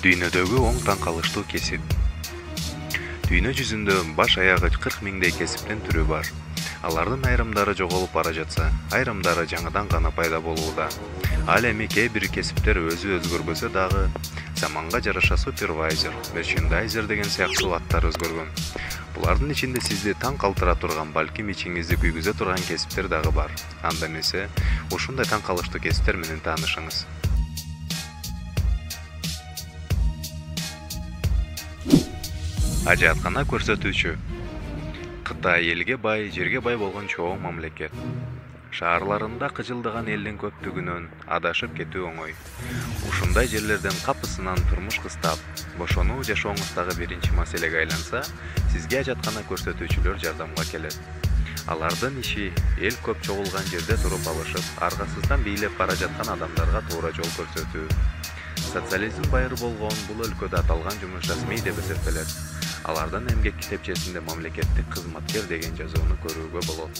Дүйнөдөгү оң таң калыштуу кесип. Дүйнө жүзүндө баш аягы 40 миңдей кесиптин түрү бар. Алардын айрымдары жоголуп бара жатса, айрымдары жаңыдан гана пайда болууда. Ал эми кээ бир кесиптер өзү өзгөрбөсө дагы, заманга жараша супервайзер, мерчендайзер деген сыяктуу аттар өзгөргөн. Булардын ичинде сизди таң калтыра турган, балким ичиңизди күйгүзө турган кесиптер дагы бар. Анда эмесе, ушундай таң калыштуу кесиптер менен таанышыңыз. Ажаткана көрсөтүүчү. Кытай элге бай, жерге бай болгон чоң мамлекет. Шаарларында кыжылдаган элдин көптүгүнөн адашып кетүү оңой. Ушундай жерлерден капысынан турмуш кыстап, бошонуу жашооңуздагы биринчи маселеге айланса, сизге ажаткана көрсөтүүчүлөр жардамга келет. Алардын иши эл көп чогулган жерде туруп алышып, аргасыздан бийлеп бара жаткан адамдарга туура жол көрсөтүү. Социализм байыр болгон бул өлкөдө аталган жумуш расмий деп эсептелет. Алардын эмгек китепчесинде мамлекеттик кызматкер деген жазууну көрүүгө болот.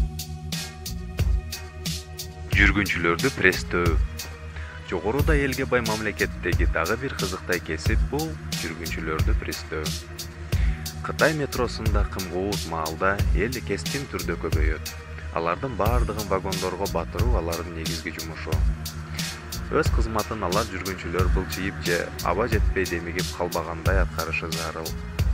Жүргүнчүлөрдү пресстөө. Жогоруда элге бай мамлекеттеги дагы бир кызыктай кесип бул жүргүнчүлөрдү пресстөө. Кытай метросунда кымгуут маалда эл кескин түрдө көбөйөт. Алардын баардыгын вагондорго батыруу алардын негизги жумушу. Өз кызматын алар жүргүнчүлөр былчыйып же аба жетпей демигип калбагандай аткарышы зарыл.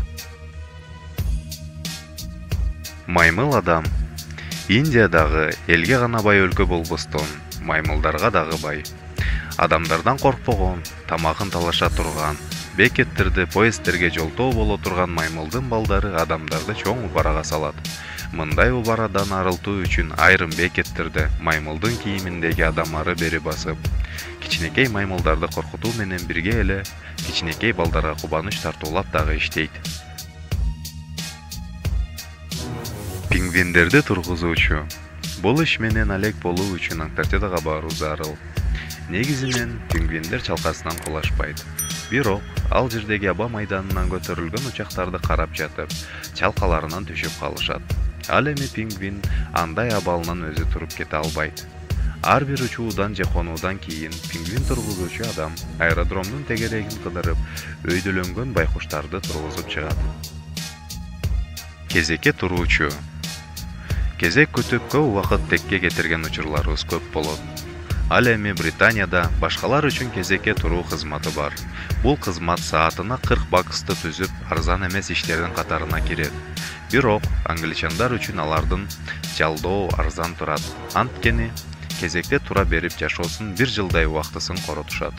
Маймыл адам. Индиядагы элге гана бай өлкө болбостон, маймылдарга дагы бай. Адамдардан коркпогон, тамагын талаша турган, бекеттерди поезддерге жолтоо боло турган маймылдын балдары адамдарды чоң убарага салат. Мындай убарадан арылтуу үчүн айрым бекеттерде маймылдын кийиминдеги адам ары бери басып, кичинекей маймылдарды коркутуу менен бирге эле кичинекей балдарга кубаныч тартуулап дагы иштейт. Пингвиндерди тургузуучу. Бул иш менен алек болуу үчүн Антарктидага баруу зарыл. Негизинен пингвиндер чалкасынан кулашпайт. Бирок ал жердеги аба майданынан көтөрүлгөн учактарды карап жатып, чалкаларынан түшүп калышат. Ал эми пингвин андай абалынан өзү туруп кете албайт. Ар бир учуудан же конуудан кийин пингвин тургузуучу адам аэродромдун тегерегин кыдырып, өйдөлөнгөн байкуштарды тургузуп чыгат. Кезекке туруучу. Кезек күтүп көп убакыт текке кетирген учурларыбыз көп болот. Ал эми Британияда башкалар үчүн кезекке туруу кызматы бар. Бул кызмат саатына 40 баксты түзүп, арзан эмес иштердин катарына кирет. Бирок англичандар үчүн алардын жалдоо арзан турат. Анткени кезекте тура берип жашоосун 1 жылдай убактысын коротушат.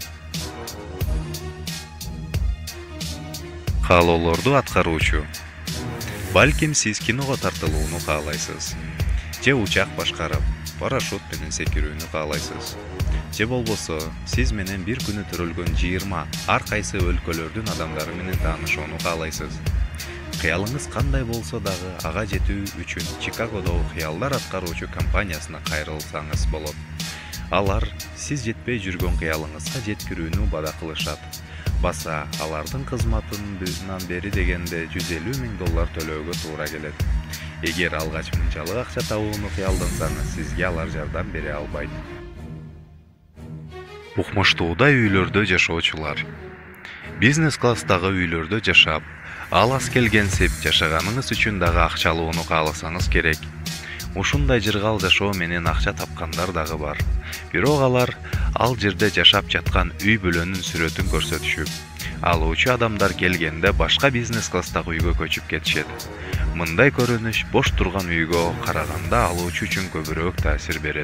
Каалоолорду аткаруучу. Балким сиз киного тартылууну каалайсыз. Же учак башкарып, парашют менен секирүүнү каалайсыз. Же болбосо, сиз менен бир күнү төрөлгөн 20 ар кайсы өлкөлөрдүн адамдары менен таанышууну каалайсыз. Кыялыңыз кандай болсо дагы ага жетүү үчүн Чикагодогу кыялдар аткаруучу компаниясына кайрылсаңыз болот. Алар сиз жетпей жүргөн кыялыңызга жеткирүүнү бада кылышат. Баса алардын кызматынан бери дегенде $150 000 төлөөгө туура келет. Эгер алгач мынчалык акча табууну кыялдансаңыз, сизге алар жардам бере албайт. Укмуштууда үйлөрдө жашоочулар. Бизнес класстагы үйлөрдө жашап, алас келгенсип жашаганыңыз үчүн дагы акча алууну кааласаңыз керек. Ушундай жыргал жашоо менен акча тапкандар дагы бар. Бирок алар ал жерде жашап жаткан үй бүлөнүн сүрөтүн көрсөтүшүп, алуучу адамдар келгенде башка бизнес класстагы үйгө көчүп кетишет. Мындай көрүнүш бош турган үйгө караганда алуучу үчүн көбүрөөк таасир берет.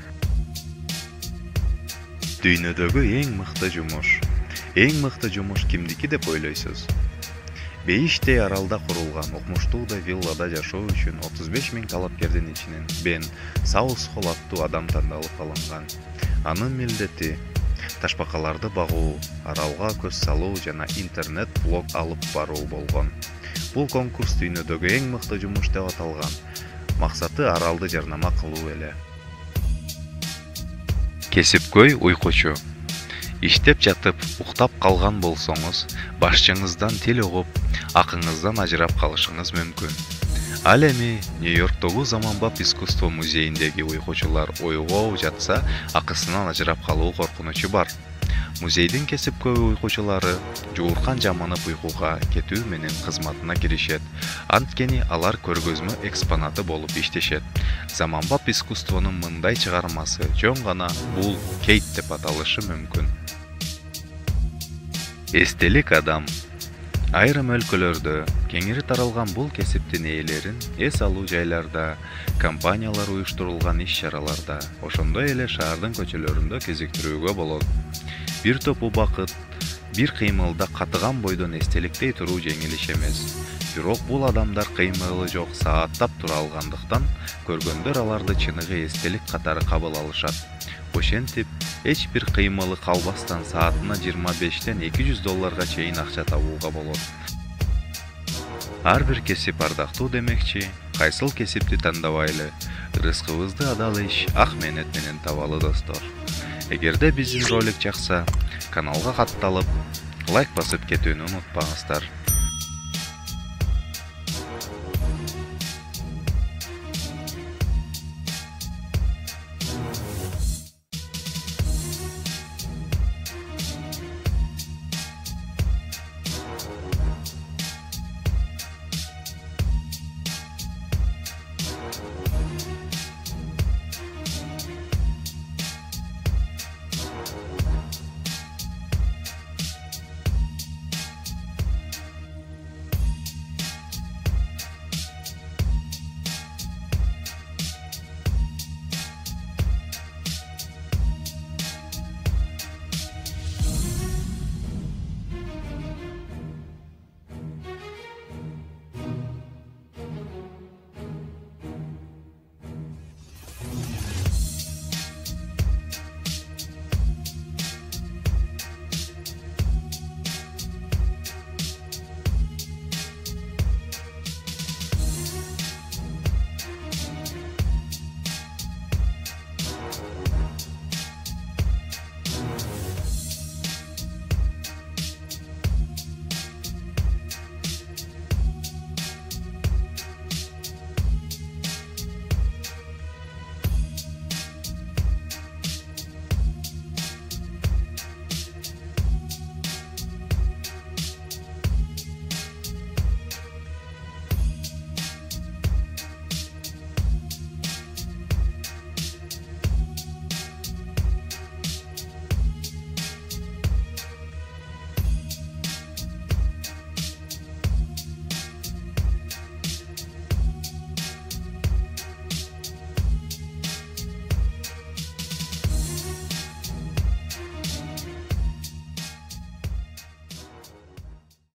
Дүйнөдөгү эң мыкты жумуш. Эң мыкты жумуш кимдики деп ойлойсуз? Бейиштей аралда курулган укмуштуудай виллада жашоо үчүн 35 000 талапкердин ичинен Бен Саусхолл аттуу адам тандалып алынган. Анын милдети ташбакаларды багуу, аралга көз салуу жана интернет-блог алып баруу болгон. Бул конкурс дүйнөдөгү эң мыкты жумуш деп аталган. Максаты аралды жарнама кылуу эле. Кесипкөй уйкучу. Иштеп жатып, уктап калган болсоңуз, башчыңыздан тил угуп, акыңыздан ажырап калышыңыз мүмкүн. Ал эми Нью-Йорктогу Заманбап искусство музейиндеги уйкучулар уйгуп жатса, акысынан ажырап калуу коркунучу бар. Музейдин кесипкөй уйкуучулары жууркан жаманып уйкуга кетүү менен кызматына киришет. Анткени алар көргөзмө экспонаты болуп иштешет. Заманбап искусствонун мындай чыгармасы жөн гана бул кейт деп аталышы мүмкүн. Эстелик адам. Айрым өлкөлөрдө кеңири таралган бул кесиптин ээлерин эс алуу жайларда, компаниялар уюштурулган иш-чараларда, ошондой эле шаардын көчөлөрүндө кезиктирүүгө болот. Бир топ убакыт, бир кыймылда катыган бойдон эстеликтей туруу жеңил иш эмес. Бирок бул адамдар кыймылы жок сааттап тура алгандыктан, көргөндөр аларды чыныгы эстелик катары кабыл алышат. Ошентип, эч бир кыймылы калбастан саатына $25-200 чейин акча табууга болот. Ар бир кесип ардактуу демекчи, кайсыл кесипти тандабайлы, рызкыбызды адал иш, ак мээнет менен табалы достор. Эгерде биздин ролик жакса, каналга катталып, лайк басып кетүүнү унутпаңыздар.